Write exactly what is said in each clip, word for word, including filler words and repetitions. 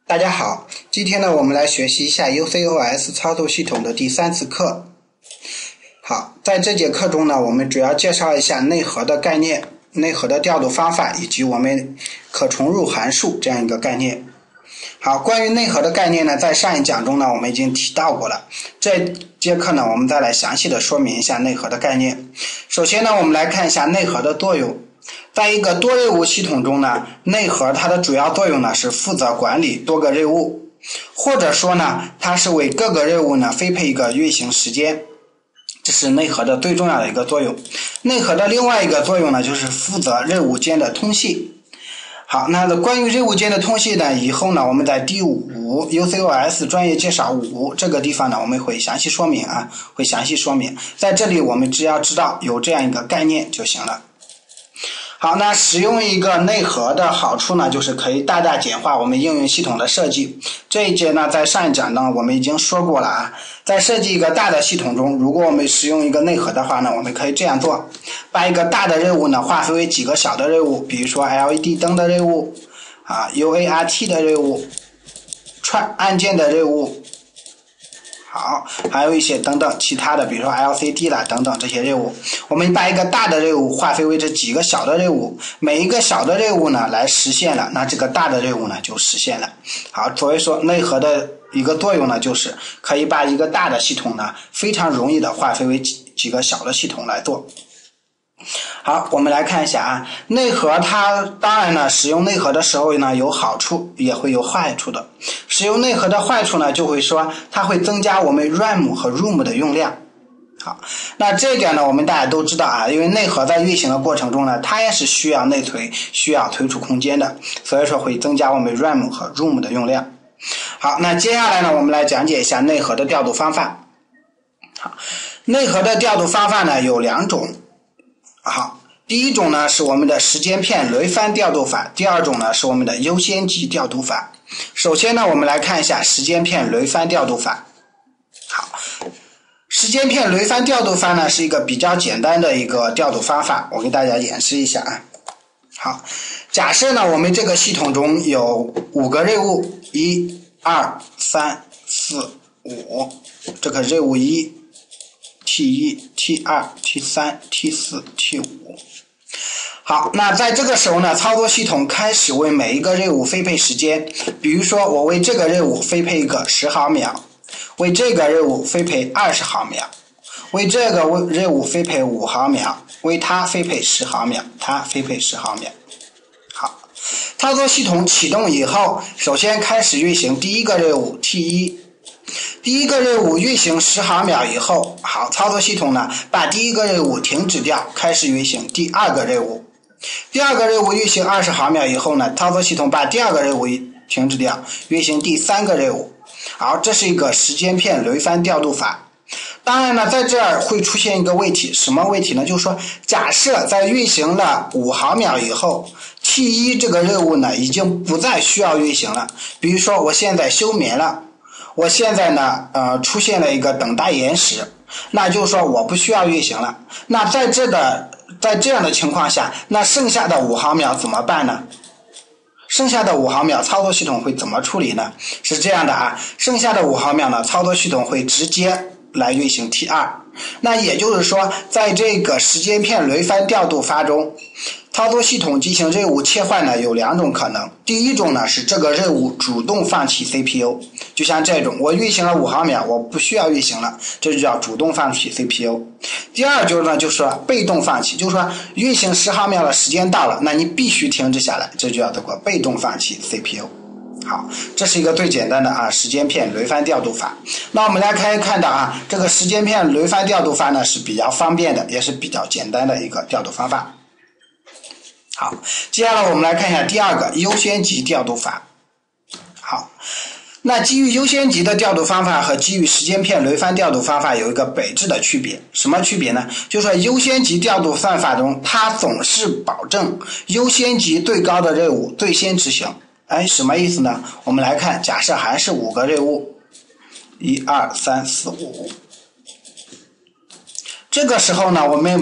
大家好，今天呢，我们来学习一下 U C O S 操作系统的第三次课。好，在这节课中呢，我们主要介绍一下内核的概念、内核的调度方法以及我们可重入函数这样一个概念。好，关于内核的概念呢，在上一讲中呢，我们已经提到过了。这节课呢，我们再来详细的说明一下内核的概念。首先呢，我们来看一下内核的作用。在一个多任务系统中呢，内核它的主要作用呢是负责管理多个任务，或者说呢，它是为各个任务呢分配一个运行时间，这是内核的最重要的一个作用。内核的另外一个作用呢，就是负责任务间的通信。好，那关于任务间的通信呢，以后呢，我们在第五 U C O S 专业介绍五这个地方呢，我们会详细说明啊，会详细说明。在这里我们只要知道有这样一个概念就行了。好，那使用一个内核的好处呢，就是可以大大简化我们应用系统的设计。这一节呢，在上一讲呢，我们已经说过了啊。在设计一个大的系统中，如果我们使用一个内核的话呢，我们可以这样做：把一个大的任务呢划分为几个小的任务，比如说 L E D 灯的任务啊 ，U A R T 的任务，串按键的任务。好，还有一些等等其他的，比如说 L C D 啦等等这些任务，我们把一个大的任务划分为这几个小的任务，每一个小的任务呢来实现了，那这个大的任务呢就实现了。好，所以说内核的一个作用呢，就是可以把一个大的系统呢非常容易的划分为几几个小的系统来做。好，我们来看一下啊，内核它当然呢，使用内核的时候呢有好处，也会有坏处的。使用内核的坏处呢，就会说它会增加我们 RAM 和 ROM 的用量。好，那这一点呢，我们大家都知道啊，因为内核在运行的过程中呢，它也是需要内存、需要存储空间的，所以说会增加我们 RAM 和 ROM 的用量。好，那接下来呢，我们来讲解一下内核的调度方法。好，内核的调度方法呢有两种。好，第一种呢是我们的时间片轮番调度法，第二种呢是我们的优先级调度法。首先呢，我们来看一下时间片轮番调度法。好，时间片轮番调度法呢是一个比较简单的一个调度方法，我给大家演示一下啊。好，假设呢我们这个系统中有五个任务，一、二、三、四、五，这个任务一。T 一 T 二 T 三 T 四 T 五。好，那在这个时候呢，操作系统开始为每一个任务分配时间。比如说我为这个任务分配一个十毫秒，为这个任务分配二十毫秒，为这个任务分配五毫秒，为它分配十毫秒，它分配十毫秒。好，操作系统启动以后，首先开始运行第一个任务 T 一。第一个任务运行十毫秒以后，好，操作系统呢把第一个任务停止掉，开始运行第二个任务。第二个任务运行二十毫秒以后呢，操作系统把第二个任务停止掉，运行第三个任务。好，这是一个时间片轮番调度法。当然呢，在这儿会出现一个问题，什么问题呢？就是说，假设在运行了五毫秒以后 ，T 一 这个任务呢已经不再需要运行了。比如说，我现在休眠了。我现在呢，呃，出现了一个等待延时，那就是说我不需要运行了。那在这的，在这样的情况下，那剩下的五毫秒怎么办呢？剩下的五毫秒，操作系统会怎么处理呢？是这样的啊，剩下的五毫秒呢，操作系统会直接来运行 T 二。那也就是说，在这个时间片轮番调度法中，操作系统进行任务切换呢有两种可能。第一种呢是这个任务主动放弃 C P U， 就像这种，我运行了五毫秒，我不需要运行了，这就叫主动放弃 C P U。第二就是呢，就是说被动放弃，就是说运行十毫秒的时间到了，那你必须停止下来，这就叫做被动放弃 C P U。好，这是一个最简单的啊时间片轮番调度法。那我们来可以看到啊，这个时间片轮番调度法呢是比较方便的，也是比较简单的一个调度方法。好，接下来我们来看一下第二个优先级调度法。好，那基于优先级的调度方法和基于时间片轮番调度方法有一个本质的区别。什么区别呢？就是说优先级调度算法中，它总是保证优先级最高的任务最先执行。哎，什么意思呢？我们来看，假设还是五个任务，一二三四五。这个时候呢，我们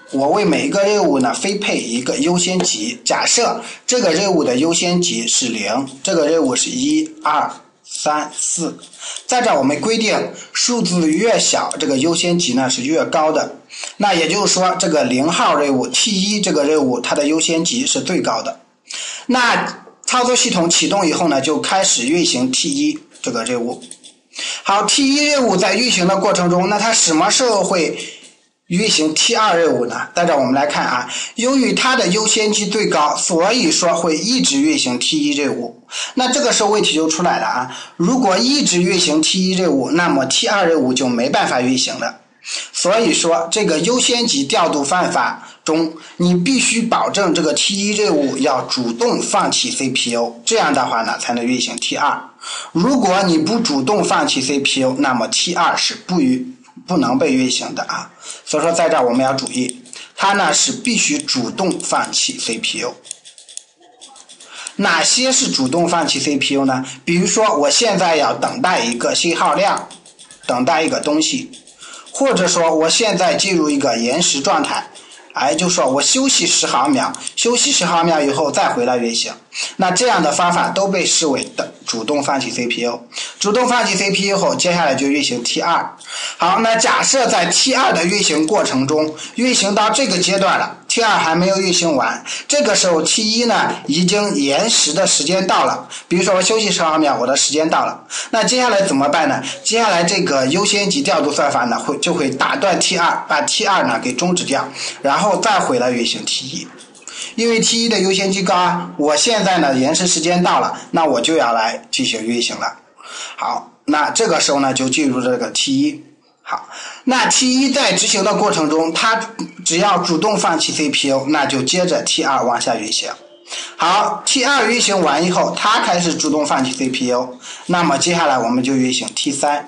我为每一个任务呢分配一个优先级，假设这个任务的优先级是零，这个任务是一、二、三、四。在这我们规定数字越小，这个优先级呢是越高的。那也就是说，这个零号任务 T 一 这个任务它的优先级是最高的。那操作系统启动以后呢，就开始运行 T 一 这个任务。好 ，T 一 任务在运行的过程中，那它什么时候会运行 T 二 任务呢？在这我们来看啊，由于它的优先级最高，所以说会一直运行 T 一 任务。那这个时候问题就出来了啊，如果一直运行 T 一 任务，那么 T 二 任务就没办法运行了。所以说这个优先级调度方法中，你必须保证这个 T 一 任务要主动放弃 C P U， 这样的话呢才能运行 T 二。如果你不主动放弃 C P U， 那么 T 二 是不予不能被运行的啊。所以说在这我们要注意，它呢是必须主动放弃 C P U。哪些是主动放弃 C P U 呢？比如说我现在要等待一个信号量，等待一个东西，或者说我现在进入一个延时状态，哎，就说我休息十毫秒，休息十毫秒以后再回来运行。那这样的方法都被视为的主动放弃 C P U。主动放弃 C P U 后，接下来就运行 T 二。好，那假设在 T 二 的运行过程中，运行到这个阶段了， T 二 还没有运行完，这个时候 T 一 呢已经延时的时间到了，比如说我休息十毫秒，我的时间到了，那接下来怎么办呢？接下来这个优先级调度算法呢会就会打断 T 二， 把 T 二 呢给终止掉，然后再回来运行 T 一。因为 T 一 的优先级高啊，我现在呢延时时间到了，那我就要来进行运行了。好，那这个时候呢就进入这个 T 一。好，那 T 一 在执行的过程中，它只要主动放弃 C P U， 那就接着 T 二 往下运行。好 ，T 二 运行完以后，它开始主动放弃 C P U， 那么接下来我们就运行 T 三。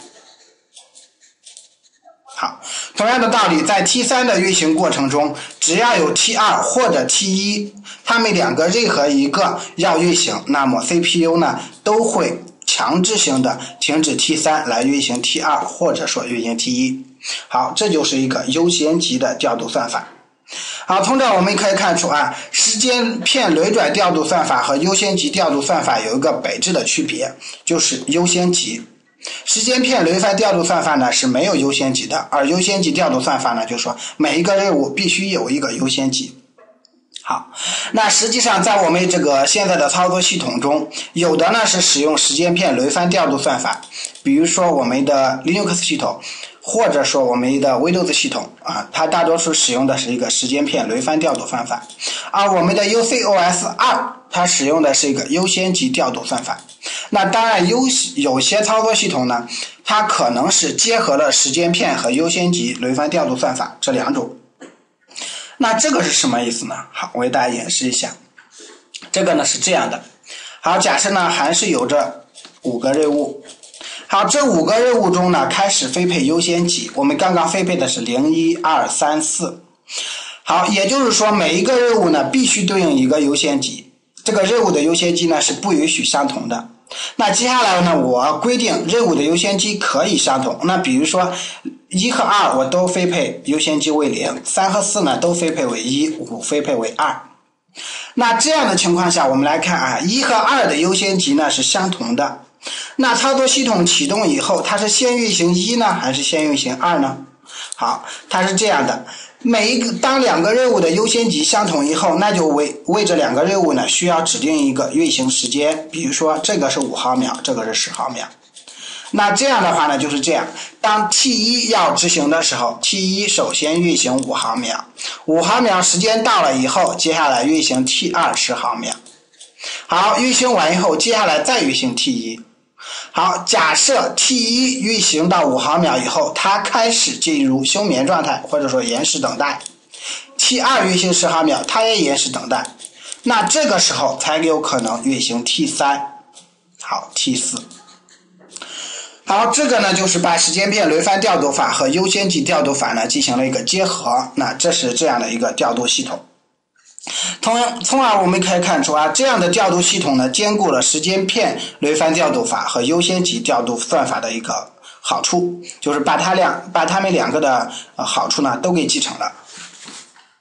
好，同样的道理，在 T 三 的运行过程中，只要有 T 二 或者 T 一， 它们两个任何一个要运行，那么 C P U 呢都会强制性的停止 T 三 来运行 T 二 或者说运行 T 一。好，这就是一个优先级的调度算法。好，从这我们可以看出啊，时间片轮转调度算法和优先级调度算法有一个本质的区别，就是优先级。时间片轮番调度算法呢是没有优先级的，而优先级调度算法呢就是说每一个任务必须有一个优先级。好，那实际上在我们这个现在的操作系统中，有的呢是使用时间片轮番调度算法，比如说我们的 Linux 系统，或者说我们的 Windows 系统啊，它大多数使用的是一个时间片轮番调度方法，而我们的 U C O S 二 它使用的是一个优先级调度算法。那当然有有些操作系统呢，它可能是结合了时间片和优先级轮番调度算法这两种。那这个是什么意思呢？好，我为大家演示一下。这个呢是这样的。好，假设呢还是有着五个任务。好，这五个任务中呢开始分配优先级，我们刚刚分配的是零、一、二、三、四。好，也就是说每一个任务呢必须对应一个优先级，这个任务的优先级呢是不允许相同的。那接下来呢，我规定任务的优先级可以相同。那比如说一和二我都分配优先级为零，三和四呢都分配为一，五分配为二。那这样的情况下，我们来看啊，一和二的优先级呢是相同的。那操作系统启动以后，它是先运行一呢，还是先运行二呢？好，它是这样的。每一个当两个任务的优先级相同以后，那就为为这两个任务呢需要指定一个运行时间，比如说这个是五毫秒，这个是十毫秒。那这样的话呢就是这样，当 T 一 要执行的时候， T 一 首先运行五毫秒，五毫秒时间到了以后，接下来运行 T 二 十毫秒。好，运行完以后，接下来再运行 T 一。好，假设 T 一 运行到五毫秒以后，它开始进入休眠状态，或者说延时等待。T 二 运行十毫秒，它也延时等待。那这个时候才有可能运行 T 三。好 ，T 四。好，这个呢就是把时间片轮番调度法和优先级调度法呢进行了一个结合，那这是这样的一个调度系统。同样，从而我们可以看出啊，这样的调度系统呢，兼顾了时间片轮番调度法和优先级调度算法的一个好处，就是把它两把它们两个的呃好处呢都给继承了。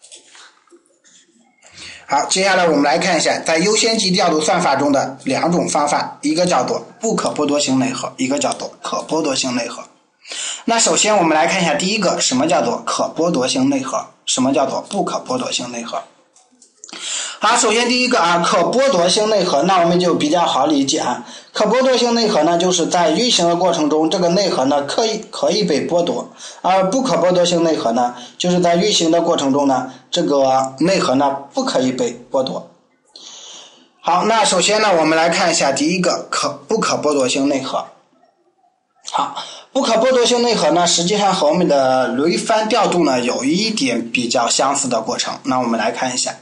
好，接下来我们来看一下在优先级调度算法中的两种方法，一个叫做不可剥夺性内核，一个叫做可剥夺性内核。那首先我们来看一下第一个，什么叫做可剥夺性内核，什么叫做不可剥夺性内核。好，首先第一个啊，可剥夺性内核，那我们就比较好理解啊。可剥夺性内核呢，就是在运行的过程中，这个内核呢可以可以被剥夺，而不可剥夺性内核呢，就是在运行的过程中呢，这个内核呢不可以被剥夺。好，那首先呢，我们来看一下第一个可不可剥夺性内核。好，不可剥夺性内核呢，实际上和我们的雷帆调度呢有一点比较相似的过程。那我们来看一下。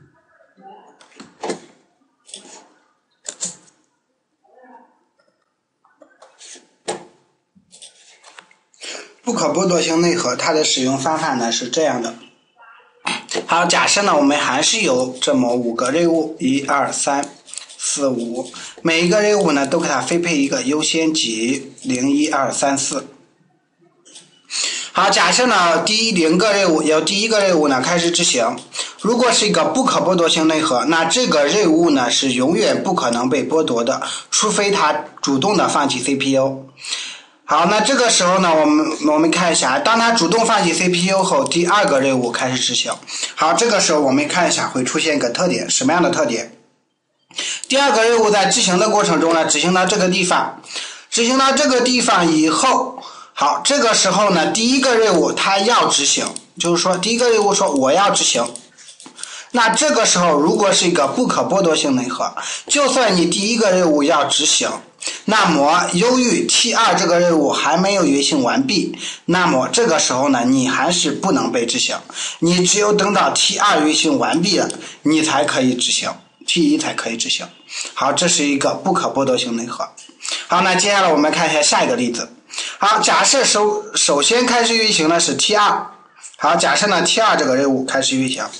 不可剥夺性内核它的使用方法呢是这样的。好，假设呢我们还是有这么五个任务，一二三四五，每一个任务呢都给它分配一个优先级零一二三四。好，假设呢第一零个任务由第一个任务呢开始执行，如果是一个不可剥夺性内核，那这个任务呢是永远不可能被剥夺的，除非它主动的放弃 C P U。好，那这个时候呢，我们我们看一下，当它主动放弃 C P U 后，第二个任务开始执行。好，这个时候我们看一下会出现一个特点，什么样的特点？第二个任务在执行的过程中呢，执行到这个地方，执行到这个地方以后，好，这个时候呢，第一个任务它要执行，就是说第一个任务说我要执行。那这个时候如果是一个不可剥夺性内核，就算你第一个任务要执行，那么由于 T 二 这个任务还没有运行完毕，那么这个时候呢你还是不能被执行，你只有等到 T 二 运行完毕了，你才可以执行， T 一 才可以执行。好，这是一个不可剥夺性内核。好，那接下来我们看一下下一个例子。好，假设首首先开始运行的是 T 二。好，假设呢 T 二 这个任务开始运行。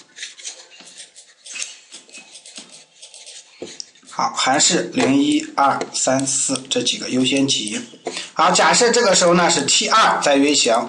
好，还是零一二三四这几个优先级。好，假设这个时候呢是 T 二 在运行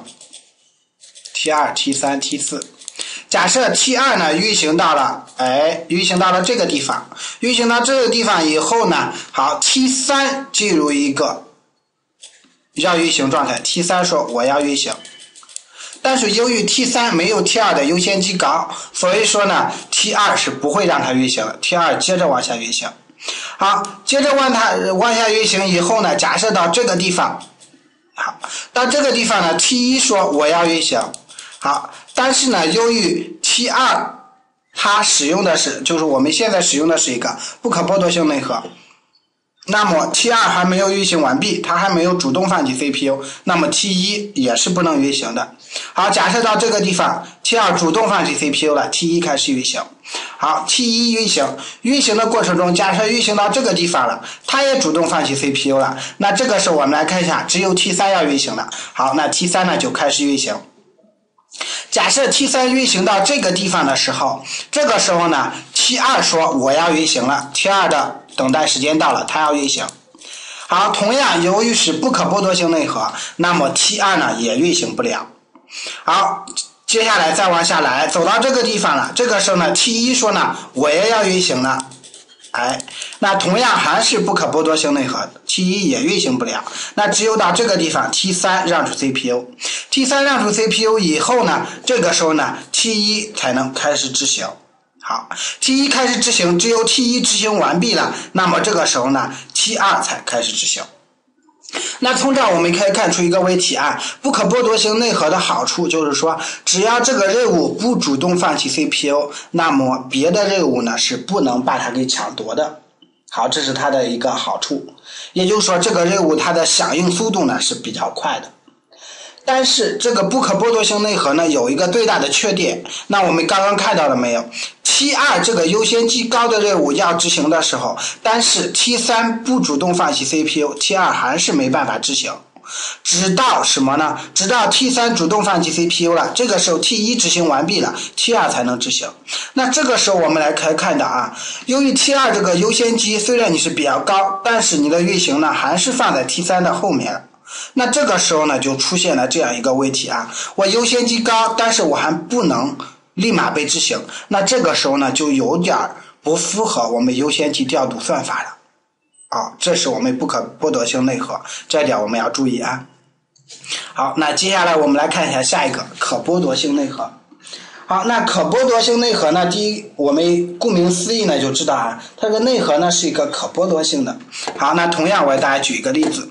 ，T 二、T 三、T 四。假设 T 二 呢运行到了，哎，运行到了这个地方，运行到这个地方以后呢，好 ，T 三 进入一个要运行状态 ，T 三 说我要运行。但是由于 T 三 没有 T 二 的优先级高，所以说呢 T 二 是不会让它运行的 ，T 二 接着往下运行。好，接着往它往下运行以后呢，假设到这个地方，好，到这个地方呢 ，T 一 说我要运行，好，但是呢，由于 T 二 它使用的是，就是我们现在使用的是一个不可剥夺性内核，那么 T 二 还没有运行完毕，它还没有主动放弃 C P U， 那么 T 一 也是不能运行的。好，假设到这个地方 T 二 主动放弃 C P U 了 ，T 一 开始运行。好 ，T 一 运行，运行的过程中，假设运行到这个地方了，它也主动放弃 C P U 了，那这个时候我们来看一下，只有 T 三 要运行了。好，那 T 三 呢就开始运行。假设 T 三 运行到这个地方的时候，这个时候呢 T 二 说我要运行了 ，T 二 的等待时间到了，它要运行。好，同样由于是不可剥夺性内核，那么 T 二 呢也运行不了。好，接下来再往下来，走到这个地方了，这个时候呢 T 一 说呢我也要运行了，哎，那同样还是不可剥夺性内核 ，T 一 也运行不了，那只有到这个地方 T 三 让出 C P U，T 三 让出 C P U 以后呢，这个时候呢 T 一 才能开始执行。好 ，T 一 开始执行，只有 T 一 执行完毕了，那么这个时候呢 T 二 才开始执行。那从这儿我们可以看出一个问题啊，不可剥夺性内核的好处就是说，只要这个任务不主动放弃 C P U， 那么别的任务呢是不能把它给抢夺的。好，这是它的一个好处，也就是说这个任务它的响应速度呢是比较快的。但是这个不可剥夺性内核呢有一个最大的缺点，那我们刚刚看到了没有？ T 二 这个优先级高的任务要执行的时候，但是 T 三 不主动放弃 C P U，T 二 还是没办法执行。直到什么呢？直到 T 三 主动放弃 C P U 了，这个时候 T 一 执行完毕了 ，T 二 才能执行。那这个时候我们来可以看到啊，由于 T 二 这个优先级虽然你是比较高，但是你的运行呢还是放在 T 三 的后面了。那这个时候呢就出现了这样一个问题啊，我优先级高，但是我还不能立马被执行，那这个时候呢就有点不符合我们优先级调度算法了啊，这是我们不可剥夺性内核，这点我们要注意啊。好，那接下来我们来看一下下一个可剥夺性内核。好，那可剥夺性内核呢，第一，我们顾名思义呢就知道啊，它的内核呢是一个可剥夺性的。好，那同样我给大家举一个例子。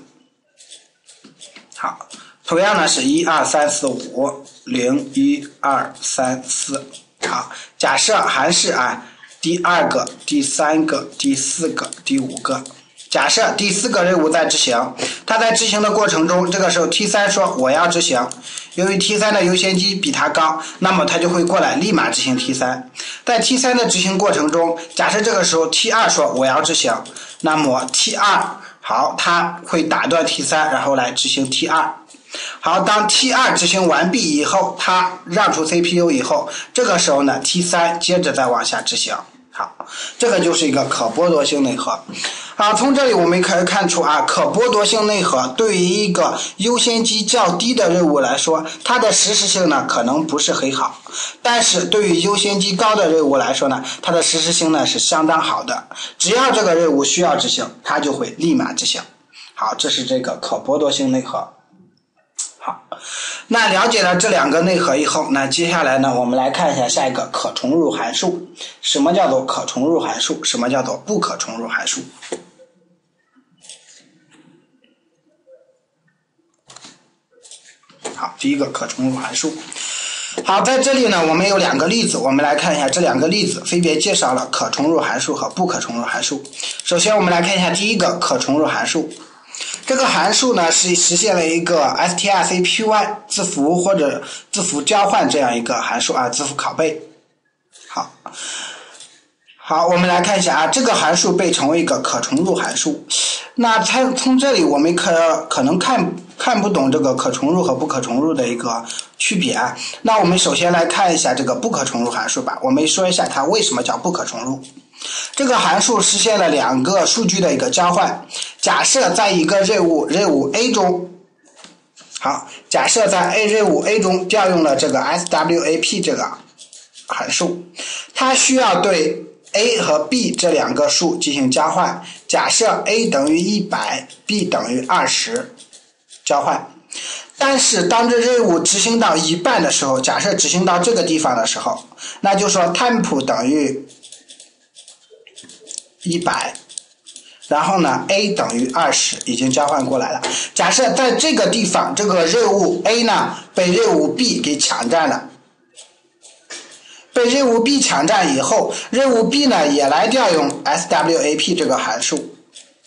好，同样呢是一二三四五零一二三四。好，假设还是啊第二个、第三个、第四个、第五个。假设第四个任务在执行，它在执行的过程中，这个时候 T 三 说我要执行，由于 T 三 的优先级比它高，那么它就会过来立马执行 T 三。在 T 三 的执行过程中，假设这个时候 T 二 说我要执行，那么 T 二 好，它会打断 T 三，然后来执行 T 二。好，当 T 二 执行完毕以后，它让出 C P U 以后，这个时候呢 T 三 接着再往下执行。好，这个就是一个可剥夺性内核。好，从这里我们可以看出啊，可剥夺性内核对于一个优先级较低的任务来说，它的实施性呢可能不是很好，但是对于优先级高的任务来说呢，它的实施性呢是相当好的。只要这个任务需要执行，它就会立马执行。好，这是这个可剥夺性内核。好，那了解了这两个内核以后，那接下来呢，我们来看一下下一个可重入函数。什么叫做可重入函数？什么叫做不可重入函数？好，第一个可重入函数。好，在这里呢，我们有两个例子，我们来看一下这两个例子，分别介绍了可重入函数和不可重入函数。首先，我们来看一下第一个可重入函数。这个函数呢是实现了一个 strcpy 字符或者字符交换这样一个函数啊，字符拷贝。好，好，我们来看一下啊，这个函数被称为一个可重入函数。那它从这里我们可可能看看不懂这个可重入和不可重入的一个区别啊。那我们首先来看一下这个不可重入函数吧。我们说一下它为什么叫不可重入。这个函数实现了两个数据的一个交换。假设在一个任务任务 A 中，好，假设在 A 任务 A 中调用了这个 swap 这个函数，它需要对 A 和 B 这两个数进行交换。假设 A 等于一百 B 等于二十，交换。但是当这任务执行到一半的时候，假设执行到这个地方的时候，那就说 temp 等于一百，然后呢 A 等于二十，已经交换过来了。假设在这个地方这个任务 A 呢被任务 B 给抢占了，被任务 B 抢占以后，任务 B 呢也来调用 swap 这个函数。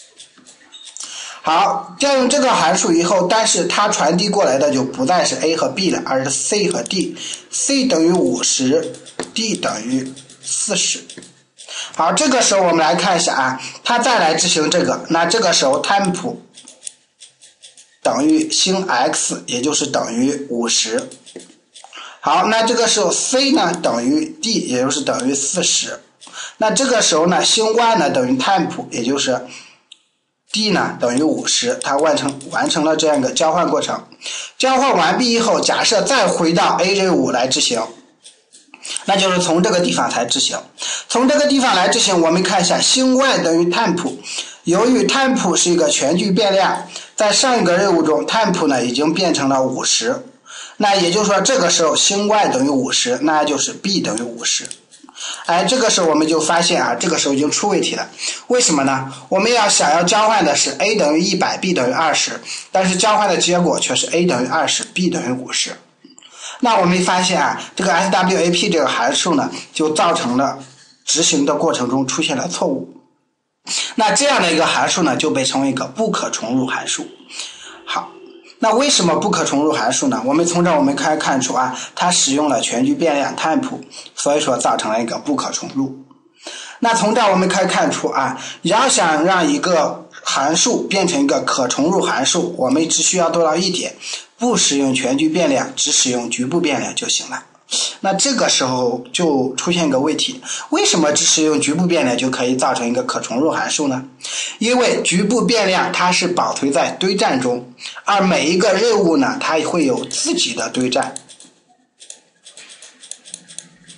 好，调用这个函数以后，但是它传递过来的就不再是 A 和 B 了，而是 C 和 D。C 等于五十 ，D 等于四十。好，这个时候我们来看一下啊，它再来执行这个，那这个时候 temp 等于星 x， 也就是等于五十。好，那这个时候 C 呢等于 D， 也就是等于四十。那这个时候呢，星 y 呢等于 temp， 也就是 D 呢等于五十，它完成完成了这样一个交换过程。交换完毕以后，假设再回到 A 任务来执行，那就是从这个地方才执行。从这个地方来执行，我们看一下星 y 等于 temp。由于 temp 是一个全局变量，在上一个任务中 temp 呢已经变成了五十。那也就是说，这个时候星 y 等于五十，那就是 b 等于五十。哎，这个时候我们就发现啊，这个时候已经出问题了。为什么呢？我们要想要交换的是 a 等于一百 ，b 等于二十，但是交换的结果却是 a 等于二十 ，b 等于五十。那我们发现啊，这个 swap 这个函数呢，就造成了执行的过程中出现了错误。那这样的一个函数呢，就被称为一个不可重入函数。好，那为什么不可重入函数呢？我们从这我们可以看出啊，它使用了全局变量 temp， 所以说造成了一个不可重入。那从这我们可以看出啊，要想让一个函数变成一个可重入函数，我们只需要做到一点，不使用全局变量，只使用局部变量就行了。那这个时候就出现一个问题，为什么只使用局部变量就可以造成一个可重入函数呢？因为局部变量它是保存在堆栈中，而每一个任务呢，它会有自己的堆栈。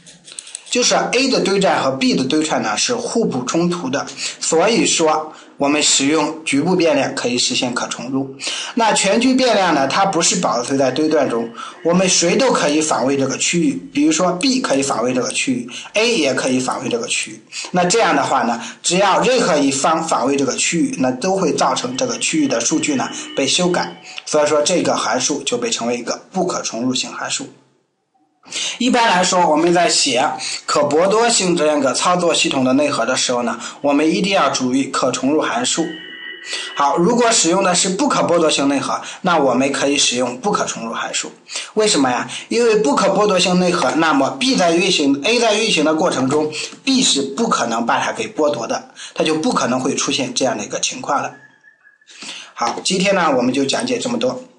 就是 A 的对战和 B 的对战呢是互不冲突的，所以说我们使用局部变量可以实现可重入。那全局变量呢，它不是保存在对段中，我们谁都可以访问这个区域，比如说 B 可以访问这个区域， A 也可以访问这个区域。那这样的话呢，只要任何一方访问这个区域，那都会造成这个区域的数据呢被修改，所以说这个函数就被称为一个不可重入性函数。一般来说，我们在写可剥夺性这样一个操作系统的内核的时候呢，我们一定要注意可重入函数。好，如果使用的是不可剥夺性内核，那我们可以使用不可重入函数。为什么呀？因为不可剥夺性内核，那么 B 在运行 A 在运行的过程中 B 是不可能把它给剥夺的，它就不可能会出现这样的一个情况了。好，今天呢我们就讲解这么多。